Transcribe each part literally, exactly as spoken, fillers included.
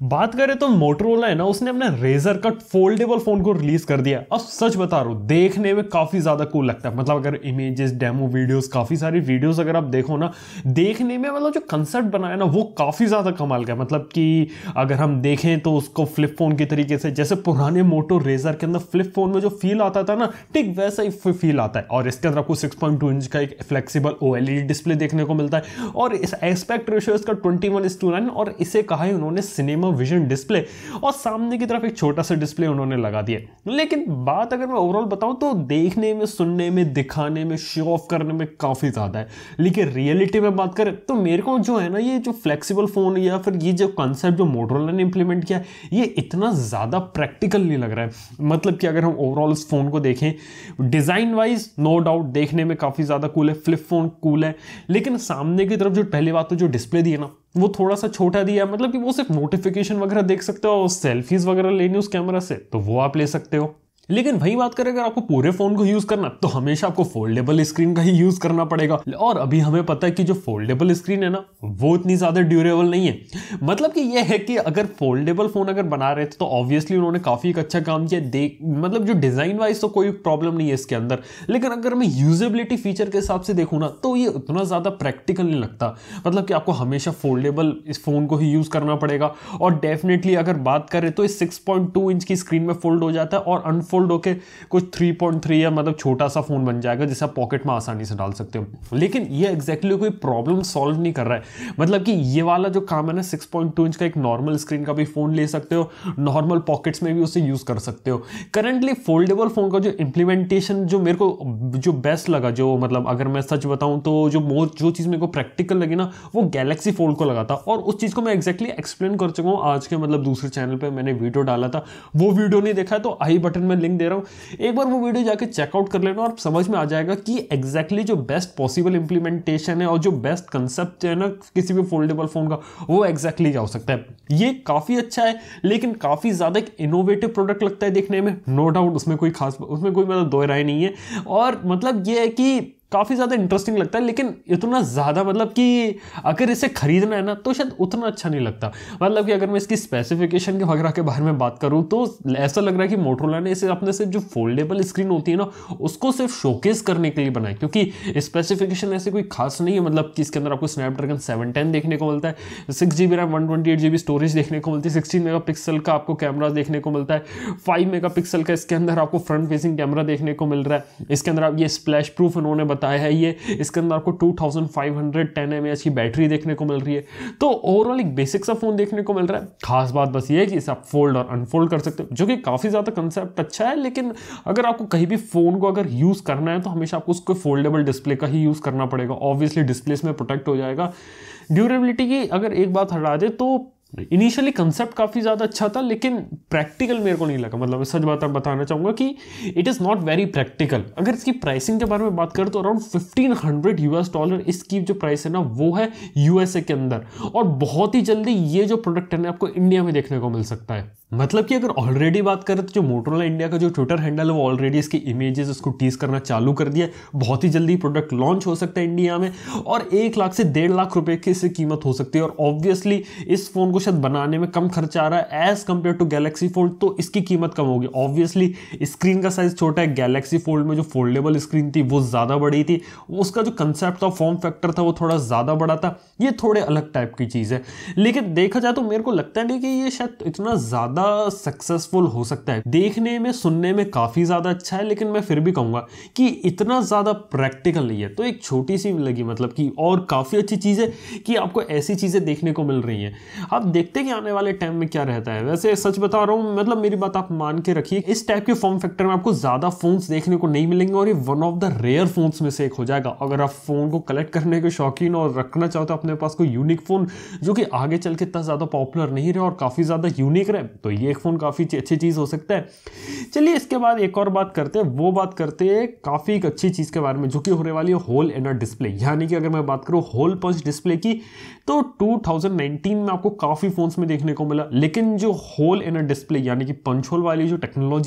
बात करें तो मोटोरोला है ना, उसने अपने रेजर का फोल्डेबल फोन को रिलीज कर दिया। अब सच बता रहा हूं, देखने में काफी ज्यादा कूल लगता है। मतलब अगर इमेजेस, डेमो वीडियोस, काफी सारी वीडियोस अगर आप देखो ना, देखने में मतलब जो कंसेप्ट बनाया ना वो काफी ज्यादा कमाल का है। मतलब कि अगर हम देखें तो उसको फ्लिप फोन की तरीके से, जैसे पुराने मोटो रेजर के अंदर फ्लिप फोन में जो फील आता था ना, ठीक वैसा ही फील आता है। और इसके अंदर आपको सिक्स पॉइंट टू इंच का एक फ्लेक्सिबल ओएलईडी डिस्प्ले देखने को मिलता है और इस एस्पेक्ट रेशियो इसका twenty one is to nine, और इसे कहा है उन्होंने सिनेमा विजन डिस्प्ले, और सामने की तरफ एक छोटा सा डिस्प्ले उन्होंने लगा दिया। लेकिन बात अगर मैं ओवरऑल बताऊं तो देखने में, सुनने में, दिखाने में, शो ऑफ करने में काफी ज्यादा है, लेकिन रियलिटी में बात करें तो मेरे को जो है ना, ये जो फ्लेक्सिबल फोन या फिर ये जो कंसेप्ट जो मोटोरोला ने इंप्लीमेंट किया, ये इतना ज्यादा प्रैक्टिकल नहीं लग रहा है। मतलब कि अगर हम ओवरऑल इस फोन को देखें, डिजाइन वाइज नो डाउट देखने में काफी ज्यादा कूल है, फ्लिप फोन कूल है, लेकिन सामने की तरफ जो पहली बात तो जो डिस्प्ले दी है ना, वो थोड़ा सा छोटा दिया। मतलब कि वो सिर्फ नोटिफिकेशन वगैरह देख सकते हो, सेल्फीज वगैरह लेनी उस कैमरा से तो वो आप ले सकते हो। लेकिन वही बात करें, अगर आपको पूरे फोन को यूज करना तो हमेशा आपको फोल्डेबल स्क्रीन का ही यूज करना पड़ेगा। और अभी हमें पता है कि जो फोल्डेबल स्क्रीन है ना, वो इतनी ज्यादा ड्यूरेबल नहीं है। मतलब कि ये है कि अगर फोल्डेबल फोन अगर बना रहे थे तो ऑब्वियसली उन्होंने काफी एक अच्छा काम किया। देख मतलब जो डिजाइन वाइज तो कोई प्रॉब्लम नहीं है इसके अंदर, लेकिन अगर मैं यूजेबिलिटी फीचर के हिसाब से देखूँ ना, तो ये उतना ज्यादा प्रैक्टिकल नहीं लगता। मतलब कि आपको हमेशा फोल्डेबल इस फोन को ही यूज करना पड़ेगा। और डेफिनेटली अगर बात करें तो इस सिक्स पॉइंट टू इंच की स्क्रीन में फोल्ड हो जाता है और फोल्ड होके कुछ थ्री पॉइंट थ्री या मतलब छोटा सा फोन बन जाएगा जिसे आप पॉकेट में आसानी से डाल सकते हो। लेकिन ये एग्जैक्टली कोई प्रॉब्लम सॉल्व नहीं कर रहा है। मतलब कि ये वाला जो काम है ना, सिक्स पॉइंट टू इंच का एक नॉर्मल स्क्रीन का भी फोन ले सकते हो, नॉर्मल पॉकेट्स में भी उसे यूज कर सकते हो। करंटली फोल्डेबल फोन का जो इंप्लीमेंटेशन जो मेरे को जो बेस्ट लगा, जो मतलब अगर मैं सच बताऊं तो जो मोर जो चीज मेरे को प्रैक्टिकल लगी ना, वो गैलेक्सी फोल्ड को लगा था। और उस चीज को मैं एग्जैक्टली एक्सप्लेन कर चुका हूं आज के मतलब दूसरे चैनल पे मैंने वीडियो डाला था। वो वीडियो नहीं देखा है तो आई बटन में लिंक दे रहा हूं, एक बार वो वीडियो जाके चेकआउट कर लेना और समझ में आ जाएगा कि एग्जैक्टली जो बेस्ट पॉसिबल इंप्लीमेंटेशन है और जो बेस्ट कंसेप्ट है ना किसी भी फोल्डेबल फोन का, वो एग्जैक्टली क्या हो सकता है। ये काफी अच्छा है, लेकिन काफी ज्यादा एक इनोवेटिव प्रोडक्ट लगता है देखने में, नो डाउट। उसमें कोई खास उसमें कोई मतलब दो राय नहीं है। और मतलब ये है कि काफी ज्यादा इंटरेस्टिंग लगता है, लेकिन इतना ज्यादा मतलब कि अगर इसे खरीदना है ना तो शायद उतना अच्छा नहीं लगता। मतलब कि अगर मैं इसकी स्पेसिफिकेशन के वगैरह के बारे में बात करूं तो ऐसा लग रहा है कि मोटोरोला ने इसे अपने से जो फोल्डेबल स्क्रीन होती है ना, उसको सिर्फ शोकेस करने के लिए बनाई, क्योंकि स्पेसिफिकेशन ऐसे कोई खास नहीं है। मतलब कि इसके अंदर आपको स्नैपड्रैगन सेवन टेन देखने को मिलता है, six GB RAM, one twenty eight GB storage देखने को मिलती है, सिक्सटीन मेगा पिक्सल का आपको कैमरा देखने को मिलता है, फाइव मेगा पिक्सल का इसके अंदर आपको फ्रंट फेसिंग कैमरा देखने को मिल रहा है। इसके अंदर आप ये स्प्लैश प्रूफ उन्होंने बताया है, ये इसके अंदर आपको two thousand five hundred ten mAh की बैटरी देखने को मिल रही है। तो ओवरऑल एक बेसिक सा फोन देखने को मिल रहा है। खास बात बस ये है कि इसे आप फोल्ड और अनफोल्ड कर सकते हो, जो कि काफी ज्यादा कंसेप्ट अच्छा है। लेकिन अगर आपको कहीं भी फोन को अगर यूज करना है तो हमेशा आपको उसको फोल्डेबल डिस्प्ले का ही यूज करना पड़ेगा। ऑब्वियसली डिस्प्ले में प्रोटेक्ट हो जाएगा। ड्यूरेबिलिटी की अगर एक बात हटा दे तो इनिशियली कंसेप्ट काफी ज्यादा अच्छा था, लेकिन प्रैक्टिकल मेरे को नहीं लगा। मतलब मैं सच बात बताना चाहूंगा कि it is not very practical. अगर इसकी प्राइसिंग के बारे में बात करें तो around fifteen hundred US dollar इसकी जो प्राइस है ना, वो है यूएसए के अंदर। और बहुत ही जल्दी ये जो प्रोडक्ट है ना आपको इंडिया में देखने को मिल सकता है। मतलब कि अगर ऑलरेडी बात करें तो जो मोटोरोला इंडिया का जो ट्विटर हैंडल है वो ऑलरेडी इसकी इमेजेस उसको टीज करना चालू कर दिया है। बहुत ही जल्दी प्रोडक्ट लॉन्च हो सकता है इंडिया में, और एक लाख से डेढ़ लाख रुपए की इसकी कीमत हो सकती है। और ऑब्वियसली इस फोन को शायद बनाने में कम खर्चा आ रहा है as compare to Galaxy Fold, तो इसकी कीमत कम होगी। ऑब्वियसली स्क्रीन का साइज छोटा है, गैलेक्सी फोल्ड में जो फोल्डेबल स्क्रीन थी वो ज्यादा बड़ी थी, उसका जो कंसेप्ट था, फॉर्म फैक्टर था, वो थोड़ा ज्यादा बड़ा था। ये थोड़े अलग टाइप की चीज है। लेकिन देखा जाए तो मेरे को लगता नहीं कि ये शायद इतना ज्यादा सक्सेसफुल हो सकता है। देखने में, सुनने में काफी ज्यादा अच्छा है, लेकिन मैं फिर भी कहूंगा कि इतना ज्यादा प्रैक्टिकल नहीं है। तो एक छोटी सी लगी मतलब कि, और काफी अच्छी चीज है कि आपको ऐसी चीजें देखने को मिल रही हैं। आप देखते हैं कि आने वाले टाइम में क्या रहता है। वैसे सच बता रहा हूं, मतलब मेरी बात आप मान के रखिए, इस टाइप के फॉर्म फैक्टर में आपको ज्यादा फोन्स देखने को नहीं मिलेंगे, और ये one of the rare phones में से एक हो जाएगा। अगर आप फोन को कलेक्ट करने के शौकीन और रखना चाहते हो अपने पास कोई यूनिक फोन जो कि आगे चल के इतना ज्यादा पॉपुलर नहीं रहे और काफी ज्यादा यूनिक रहे, तो ये एक फोन काफी अच्छी चीज हो सकता है। चलिए इसके बाद एक और बात करते हैं, वो बात करते हैं काफी एक अच्छी चीज के बारे में जो कि होने वाली है होल इनर डिस्प्ले। यानी कि अगर मैं बात करूं होल पंच डिस्प्ले की, तो टू थाउजेंड नाइनटीन में आपको काफी फोन्स में देखने को मिला, लेकिन जो होल इनर डिस्प्ले यानी कि पंच होल वाली जो टेक्नोलॉजी ना,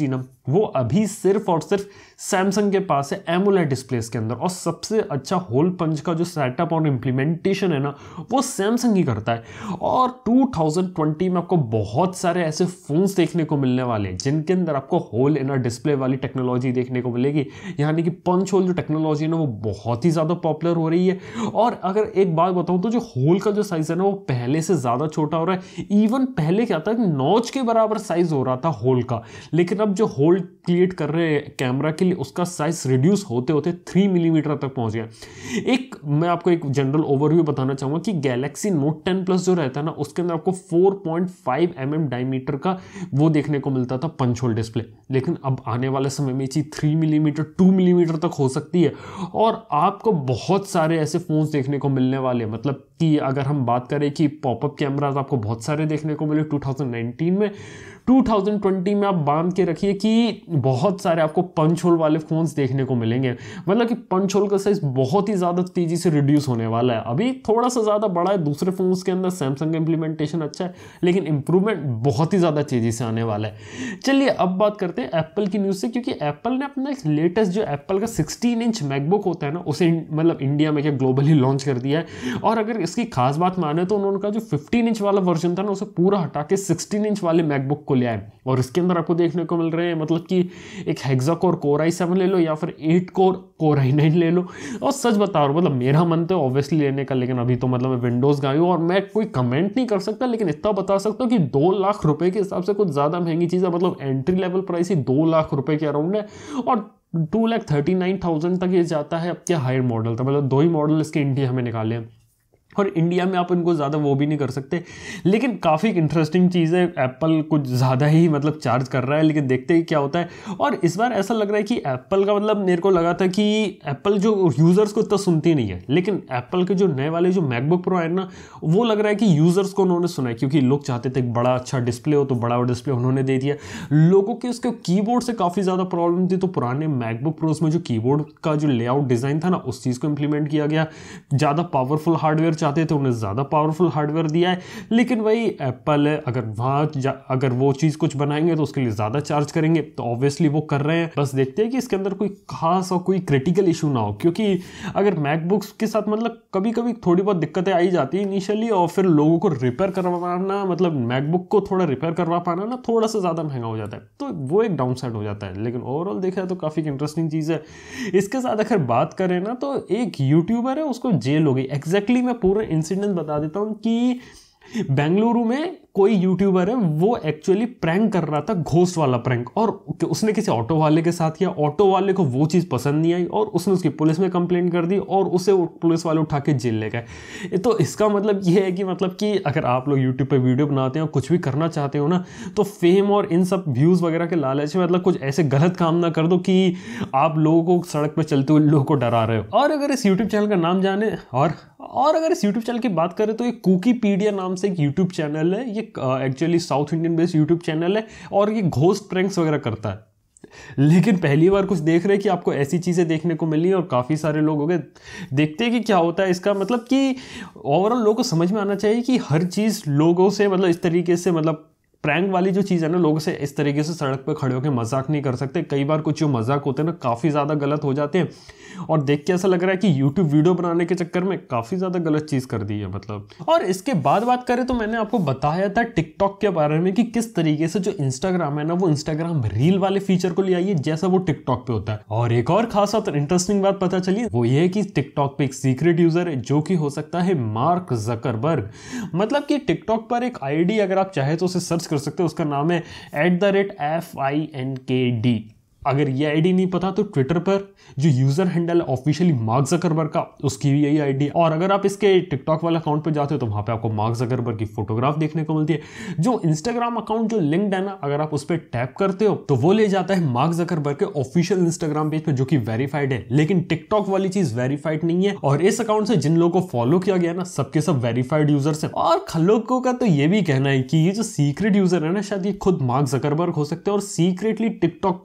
वो अभी सिर्फ और सिर्फ सैमसंग के पास है एमोलेड डिस्प्लेस के अंदर। और सबसे अच्छा होल पंच का जो सेटअप और इम्प्लीमेंटेशन है ना, वो सैमसंग ही करता है। और टू थाउजेंड ट्वेंटी में आपको बहुत सारे ऐसे फोन्स देखने को मिलने वाले हैं जिनके अंदर आपको होल इन अ डिस्प्ले वाली टेक्नोलॉजी देखने को मिलेगी, यानी कि पंच होल जो टेक्नोलॉजी है ना वो बहुत ही ज़्यादा पॉपुलर हो रही है। और अगर एक बात बताऊँ तो जो होल का जो साइज़ है ना वो पहले से ज़्यादा छोटा हो रहा है। इवन पहले क्या था कि नॉच के बराबर साइज़ हो रहा था होल का, लेकिन अब जो होल क्रिएट कर रहे हैं कैमरा के लिए उसका साइज रिड्यूस होते होते थ्री मिलीमीटर तक पहुंच गया। एक मैं आपको एक जनरल ओवरव्यू बताना चाहूंगा कि गैलेक्सी नोट टेन प्लस जो रहता है ना उसके अंदर आपको four point five M M diameter का वो देखने को मिलता था पंच होल डिस्प्ले, लेकिन अब आने वाले समय में चीज थ्री मिलीमीटर टू मिलीमीटर तक हो सकती है। और आपको बहुत सारे ऐसे फोन्स देखने को मिलने वाले हैं, मतलब कि अगर हम बात करें कि पॉपअप कैमराज आपको बहुत सारे देखने को मिले टू थाउजेंड नाइनटीन में, टू थाउजेंड ट्वेंटी में आप बांध के रखिए कि बहुत सारे आपको पंच होल वाले फोन्स देखने को मिलेंगे। मतलब कि पंच होल का साइज बहुत ही ज़्यादा तेज़ी से रिड्यूस होने वाला है। अभी थोड़ा सा ज़्यादा बड़ा है दूसरे फोन्स के अंदर, सैमसंग का इंप्लीमेंटेशन अच्छा है, लेकिन इंप्रूवमेंट बहुत ही ज़्यादा तेज़ी से आने वाला है। चलिए अब बात करते हैं एप्पल की न्यूज़ से, क्योंकि एप्पल ने अपना लेटेस्ट जो एप्पल का सिक्सटीन इंच मैकबुक होता है ना उसे मतलब इंडिया में क्या ग्लोबली लॉन्च कर दिया है। और अगर इसकी खास बात माने तो उन्होंने कहा जो फिफ्टीन इंच वाला वर्जन था ना उसे पूरा हटा के सिक्सटीन इंच वाले मैकबुक को ले आए। और इसके अंदर आपको देखने को मिल रहे हैं मतलब कि एक hexa core core i seven ले लो या फिर eight core core i nine ले लो। और सच बता रहा हूँ मतलब मेरा मन तो ऑब्वियसली लेने का, लेकिन अभी तो मतलब मैं विंडोज़ का हूँ और मैं कोई कमेंट नहीं कर सकता, लेकिन इतना बता सकता हूँ कि दो लाख रुपए के हिसाब से कुछ ज़्यादा महंगी चीज़ है। मतलब एंट्री लेवल प्राइस ही दो लाख रुपए के अराउंड है और two lakh thirty nine thousand तक ये जाता है। अब क्या हायर मॉडल था, मतलब दो ही मॉडल इसके इंडिया में निकाले हैं और इंडिया में आप इनको ज़्यादा वो भी नहीं कर सकते। लेकिन काफ़ी इंटरेस्टिंग चीज़ है, एप्पल कुछ ज़्यादा ही मतलब चार्ज कर रहा है, लेकिन देखते ही क्या होता है। और इस बार ऐसा लग रहा है कि एप्पल का मतलब मेरे को लगा था कि एप्पल जो यूज़र्स को इतना सुनती नहीं है, लेकिन एप्पल के जो नए वाले जो मैकबुक प्रो है ना वो लग रहा है कि यूज़र्स को उन्होंने सुना है, क्योंकि लोग चाहते थे एक बड़ा अच्छा डिस्प्ले हो तो बड़ा डिस्प्ले उन्होंने दे दिया। लोगों के उसके कीबोर्ड से काफ़ी ज़्यादा प्रॉब्लम थी, तो पुराने मैकबुक प्रोस में जो कीबोर्ड का जो लेआउट डिज़ाइन था ना उस चीज़ को इंप्लीमेंट किया गया। ज़्यादा पावरफुल हार्डवेयर चाहते थे, उन्हें ज़्यादा पावरफुल हार्डवेयर दिया है। लेकिन वही एप्पल है, अगर वहाँ अगर वो चीज़ कुछ बनाएंगे तो उसके लिए ज़्यादा चार्ज करेंगे, तो ऑब्वियसली वो कर रहे हैं। बस देखते हैं कि इसके अंदर कोई खास और कोई क्रिटिकल इशू ना हो, क्योंकि अगर मैकबुक्स के साथ मतलब कभी कभी थोड़ी बहुत दिक्कतें आई जाती है इनिशियली, और फिर लोगों को रिपेयर करवाना मतलब मैकबुक को थोड़ा रिपेयर करवा पाना ना थोड़ा सा ज़्यादा महंगा हो जाता है, तो वो एक डाउन साइड हो जाता है। लेकिन ओवरऑल देखा तो काफ़ी इंटरेस्टिंग चीज़ है। इसके साथ अगर बात करें ना तो एक यूट्यूबर है उसको जेल हो गई। एग्जैक्टली मैं पूरा इंसिडेंट बता देता हूँ कि बेंगलुरु में कोई यूट्यूबर है वो एक्चुअली प्रैंक कर रहा था, घोस्ट वाला प्रैंक, और उसने किसी ऑटो वाले के साथ किया। ऑटो वाले को वो चीज़ पसंद नहीं आई और उसने उसकी पुलिस में कंप्लेंट कर दी और उसे पुलिस वाले उठा के जेल ले गए। तो इसका मतलब ये है कि मतलब कि अगर आप लोग यूट्यूब पे वीडियो बनाते हो कुछ भी करना चाहते हो ना, तो फेम और इन सब व्यूज़ वगैरह के लालच में मतलब कुछ ऐसे गलत काम ना कर दो कि आप लोगों को सड़क पर चलते हुए लोगों को डरा रहे हो। और अगर इस यूट्यूब चैनल का नाम जाने और और अगर इस यूट्यूब चैनल की बात करें तो ये कुकीपीडिया नाम से एक यूट्यूब चैनल है। ये actually South Indian based YouTube channel है और ये घोस्ट प्रैंक्स वगैरह करता है। लेकिन पहली बार कुछ देख रहे हैं कि आपको ऐसी चीज़ें देखने को मिली और काफ़ी सारे लोग हो गए। देखते हैं कि क्या होता है इसका, मतलब कि ओवरऑल लोगों को समझ में आना चाहिए कि हर चीज़ लोगों से मतलब इस तरीके से मतलब प्रैंक वाली जो चीज़ है ना, लोगों से इस तरीके से सड़क पर खड़े होकर मजाक नहीं कर सकते। कई बार कुछ जो मजाक होते हैं ना काफ़ी ज़्यादा गलत हो जाते हैं और देख के ऐसा लग रहा है कि यूट्यूब वीडियो बनाने के चक्कर में काफ़ी ज़्यादा गलत चीज़ कर दी है मतलब। और इसके बाद बात करें तो मैंने आपको बताया था टिकटॉक के बारे में कि किस तरीके से जो इंस्टाग्राम है ना वो इंस्टाग्राम रील वाले फीचर को ले आई है जैसा वो टिकटॉक पे होता है। और एक और खास और इंटरेस्टिंग बात पता चली, वो ये है कि टिकटॉक पे एक सीक्रेट यूजर है जो कि हो सकता है मार्क जकरबर्ग। मतलब कि टिकटॉक पर एक आईडी अगर आप चाहे तो उसे सर्च कर सकते हो, उसका नाम है at the rate F I N K D. अगर ये आईडी नहीं पता तो ट्विटर पर जो यूजर हैंडल है ऑफिशियली मार्क जकरबर्ग का, उसकी भी यही आईडी है। और अगर आप इसके टिकटॉक वाले अकाउंट पे जाते हो तो वहां पे आपको मार्क जकरबर्ग की फोटोग्राफ देखने को मिलती है। जो इंस्टाग्राम अकाउंट जो लिंक्ड है ना, अगर आप उस पर टैप करते हो तो वो ले जाता है मार्क जकरबर्ग के ऑफिशियल इंस्टाग्राम पेज पे जो कि वेरीफाइड है। लेकिन टिकटॉक वाली चीज वेरीफाइड नहीं है और इस अकाउंट से जिन लोगों को फॉलो किया गया ना सबके सब वेरीफाइड यूजर्स है। और लोगों का तो ये भी कहना है कि ये जो सीक्रेट यूजर है ना शायद ये खुद मार्क जकरबर्ग हो सकते हैं और सीक्रेटली टिकटॉक को यूज करो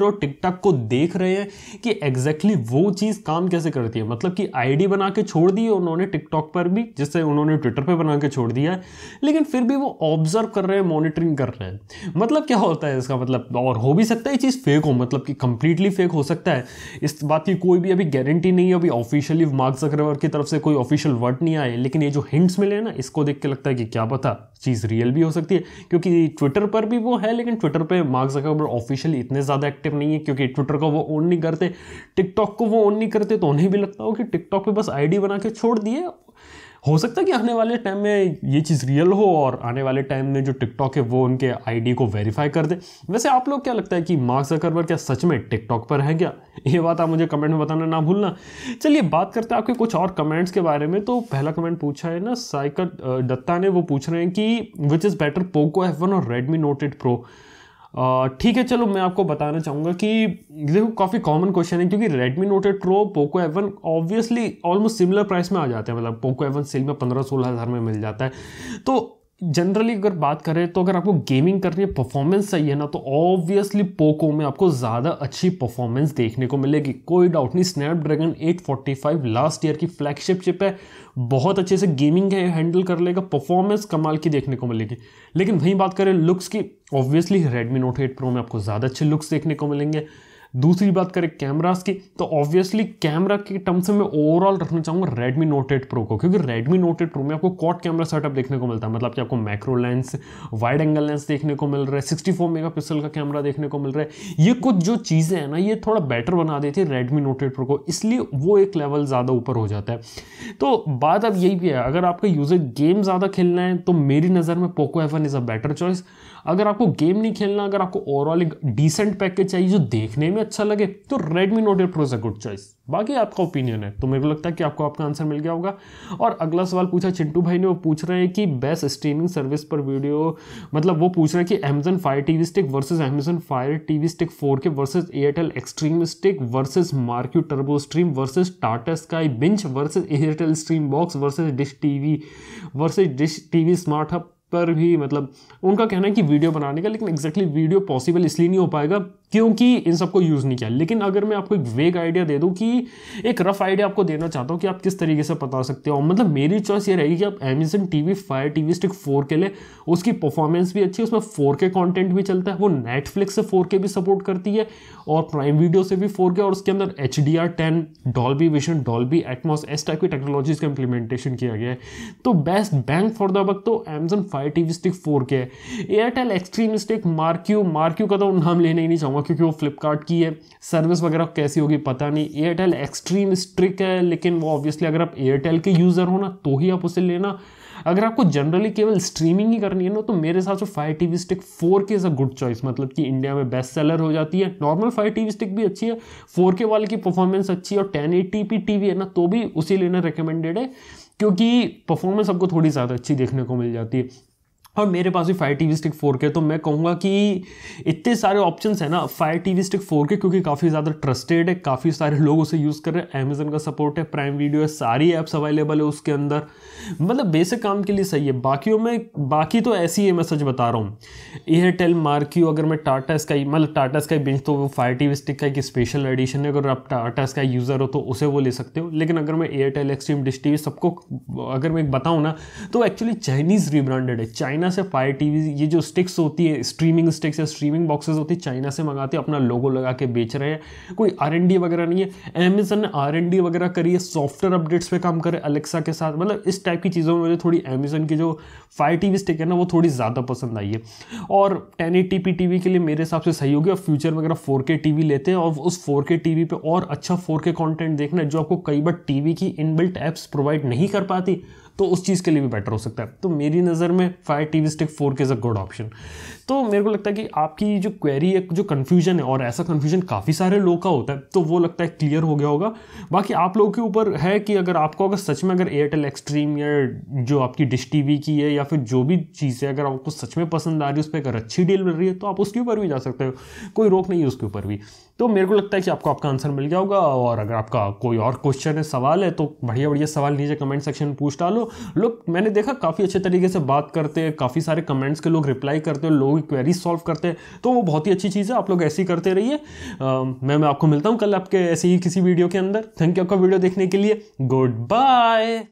और टिकटॉक को देख रहे हैं कि एग्जैक्टली वो चीज़ काम कैसे करती है। मतलब कि आईडी बना के छोड़ दी है उन्होंने टिकटॉक पर भी, जिससे उन्होंने ट्विटर पे बना के छोड़ दिया है, लेकिन फिर भी वो ऑब्जर्व कर रहे हैं, मॉनिटरिंग कर रहे हैं। मतलब क्या होता है इसका मतलब, और हो भी सकता है ये चीज़ फेक हो, मतलब कि कंप्लीटली फेक हो सकता है, इस बात की कोई भी अभी गारंटी नहीं है। अभी ऑफिशियली मार्क ज़करबर्ग की तरफ से कोई ऑफिशियल वर्ड नहीं आए, लेकिन ये जो हिंट्स मिले हैं ना, इसको देख के लगता है कि क्या पता चीज़ रियल भी हो सकती है, क्योंकि ट्विटर पर भी वो है, लेकिन ट्विटर पे मार्क ज़करबर्ग ऑफिशियली इतने ज़्यादा एक्टिव नहीं है, क्योंकि ट्विटर को वो ओन नहीं करते, टिकटॉक को वो ओन नहीं करते, तो उन्हें भी लगता हो कि टिकटॉक पे बस आईडी बना के छोड़ दिए। हो सकता है कि आने वाले टाइम में ये चीज़ रियल हो और आने वाले टाइम में जो टिकटॉक है वो उनके आईडी को वेरीफाई कर दे। वैसे आप लोग क्या लगता है कि मार्क ज़करबर्ग क्या सच में टिकटॉक पर है क्या? ये बात आप मुझे कमेंट में बताना ना भूलना। चलिए बात करते हैं आपके कुछ और कमेंट्स के बारे में। तो पहला कमेंट पूछा है ना साइकर दत्ता ने, वो पूछ रहे हैं कि which is better Poco F one और रेडमी नोट एट प्रो। ठीक है, चलो मैं आपको बताना चाहूँगा कि देखो काफ़ी कॉमन क्वेश्चन है, क्योंकि Redmi Note eight Pro, Poco F one obviously almost similar price में आ जाते हैं। मतलब Poco एफ वन सेल में पंद्रह सोलह हज़ार में मिल जाता है। तो जनरली अगर बात करें तो अगर आपको गेमिंग करनी है, परफॉर्मेंस चाहिए ना, तो ऑब्वियसली पोको में आपको ज़्यादा अच्छी परफॉर्मेंस देखने को मिलेगी, कोई डाउट नहीं। Snapdragon eight forty five last year की फ्लैगशिप चिप है, बहुत अच्छे से गेमिंग है हैंडल कर लेगा, परफॉर्मेंस कमाल की देखने को मिलेगी। लेकिन वहीं बात करें लुक्स की, obviously Redmi Note eight Pro में आपको ज़्यादा अच्छे लुक्स देखने को मिलेंगे। दूसरी बात करें कैमरास की, तो ऑब्वियसली कैमरा के टर्म से मैं ओवरऑल रखना चाहूँगा Redmi Note एट Pro को, क्योंकि Redmi Note एट Pro में आपको क्वाड कैमरा सेटअप देखने को मिलता है। मतलब कि आपको macro lens, wide angle lens देखने को मिल रहा है, सिक्सटी फोर मेगापिक्सल का कैमरा देखने को मिल रहा है। ये कुछ जो चीज़ें हैं ना, ये थोड़ा बेटर बना देती है Redmi Note एट Pro को, इसलिए वो एक लेवल ज़्यादा ऊपर हो जाता है। तो बात अब यही भी है, अगर आपका यूज़र गेम ज़्यादा खेलना है तो मेरी नज़र में Poco F one is a better choice. अगर आपको गेम नहीं खेलना, अगर आपको ओवरऑल एक डिसेंट पैकेज चाहिए जो देखने में अच्छा लगे, तो Redmi Note eight Pro is a good choice. बाकी आपका ओपिनियन है, तो मेरे को लगता है कि आपको आपका आंसर मिल गया होगा। और अगला सवाल पूछा चिंटू भाई ने, वो पूछ रहे हैं कि बेस्ट स्ट्रीमिंग सर्विस पर वीडियो, मतलब वो पूछ रहे हैं कि Amazon Fire TV Stick versus Amazon Fire TV Stick four K versus Airtel Xstream Stick versus MarQ Turbo Stream versus Tata Sky Binge versus Airtel Stream Box versus Dish TV versus Dish TV Smart Hub पर भी, मतलब उनका कहना है कि video बनाने का, लेकिन एग्जैक्टली वीडियो पॉसिबल इसलिए नहीं हो पाएगा क्योंकि इन सबको यूज़ नहीं किया। लेकिन अगर मैं आपको एक वेग आइडिया दे दूं, कि एक रफ आइडिया आपको देना चाहता हूं कि आप किस तरीके से बता सकते हो, मतलब मेरी चॉइस ये रहेगी कि आप Amazon TV Fire TV Stick four K लिए, उसकी परफॉर्मेंस भी अच्छी है, उसमें फोर के कंटेंट भी चलता है, वो नेटफ्लिक्स से फोर के भी सपोर्ट करती है और प्राइम वीडियो से भी फोर के, और उसके अंदर H D R ten, Dolby Vision, Dolby Atmos, इस टाइप की टेक्नोलॉजीज का इंप्लीमेंटेशन किया गया है। तो best bang for the buck तो Amazon Fire TV Stick four K है। Airtel Xstream Stick MarQ, MarQ का तो नाम लेना ही नहीं चाहूँगा क्योंकि वो फ्लिपकार्ट की है, सर्विस वगैरह कैसी होगी पता नहीं। एयरटेल एक्सट्रीम स्ट्रिक है, लेकिन वो ऑब्वियसली अगर आप एयरटेल के यूज़र हो ना तो ही आप उसे लेना। अगर आपको जनरली केवल स्ट्रीमिंग ही करनी है ना, तो मेरे हिसाब से Fire TV Stick four K is a good choice, मतलब कि इंडिया में बेस्ट सेलर हो जाती है। नॉर्मल फायर टीवी स्टिक भी अच्छी है, फोर के वाले की परफॉर्मेंस अच्छी है, और टेन एटी पी टीवी है ना तो भी उसी लेना रिकमेंडेड है, क्योंकि परफॉर्मेंस आपको थोड़ी ज़्यादा अच्छी देखने को मिल जाती है। और मेरे पास भी फायर टीवी स्टिक फोर के, तो मैं कहूँगा कि इतने सारे ऑप्शंस हैं ना फायर टीवी स्टिक फोर के, क्योंकि काफ़ी ज़्यादा ट्रस्टेड है, काफ़ी सारे लोग उसे यूज़ कर रहे हैं, अमेजन का सपोर्ट है, प्राइम वीडियो है, सारी ऐप्स अवेलेबल है उसके अंदर, मतलब बेसिक काम के लिए सही है। बाकियों में बाकी तो ऐसी है, मैं सच बता रहा हूँ। एयरटेल मार्क्यू, अगर मैं टाटा स्काई, मतलब टाटा स्काई बेंच तो वो फायर टीवी स्टिक का एक स्पेशल एडिशन है, अगर आप टाटा स्काई यूज़र हो तो उसे वो ले सकते हो। लेकिन अगर मैं एयरटेल एक्सट्रीम, डिश टीवी, सबको अगर मैं बताऊँ ना तो एक्चुअली चाइनीज़ रिब्रांडेड है। चाइना से फायर टीवी, ये जो स्टिक्स होती है, स्ट्रीमिंग स्टिक्स या स्ट्रीमिंग बॉक्सेस होती है, चाइना से मंगाते हैं, अपना लोगो लगा के बेच रहे हैं, कोई आर एन डी वगैरह नहीं है। अमेजन ने आर एन डी वगैरह करी है, सॉफ्टवेयर अपडेट्स पे काम करे अलेक्सा के साथ, मतलब इस टाइप की चीज़ों में मुझे थोड़ी अमेजन की जो फायर टीवी स्टिक है ना वो थोड़ी ज़्यादा पसंद आई है। और टेन एटी पी टीवी के लिए मेरे हिसाब से सही होगी। और फ्यूचर में अगर आप फोर के टीवी लेते हैं और उस फोर के टीवी पे और अच्छा फोर के कंटेंट देखना है जो आपको कई बार टीवी की इनबिल्ट एप्स प्रोवाइड नहीं कर पाती, तो उस चीज़ के लिए भी बेटर हो सकता है। तो मेरी नज़र में Fire TV Stick four K is a good option. तो मेरे को लगता है कि आपकी जो क्वेरी है, जो कन्फ्यूजन है, और ऐसा कन्फ्यूजन काफ़ी सारे लोग का होता है, तो वो लगता है क्लियर हो गया होगा। बाकी आप लोगों के ऊपर है कि अगर आपको अगर सच में अगर एयरटेल एक्सट्रीम या जो आपकी डिश टीवी की है या फिर जो भी चीज़ है अगर आपको सच में पसंद आ रही है, उस पर अगर अच्छी डील मिल रही है तो आप उसके ऊपर भी जा सकते हो, कोई रोक नहीं है उसके ऊपर भी। तो मेरे को लगता है कि आपको आपका आंसर मिल गया होगा। और अगर आपका कोई और क्वेश्चन है, सवाल है, तो बढ़िया बढ़िया सवाल नीचे कमेंट सेक्शन में पूछ डालो। तो लोग मैंने देखा काफ़ी अच्छे तरीके से बात करते हैं, काफ़ी सारे कमेंट्स के लोग रिप्लाई करते हैं, लोग क्वेरीज सॉल्व करते हैं, तो वो बहुत ही अच्छी चीज़ है। आप लोग ऐसे ही करते रहिए। मैं मैं आपको मिलता हूँ कल आपके ऐसे ही किसी वीडियो के अंदर। थैंक यू आपका वीडियो देखने के लिए। Good bye.